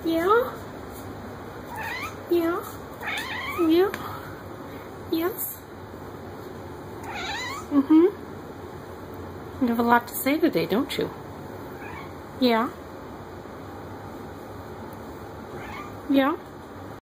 Yeah? Yeah? Yeah? Yes? Mm-hmm. You have a lot to say today, don't you? Yeah? Yeah?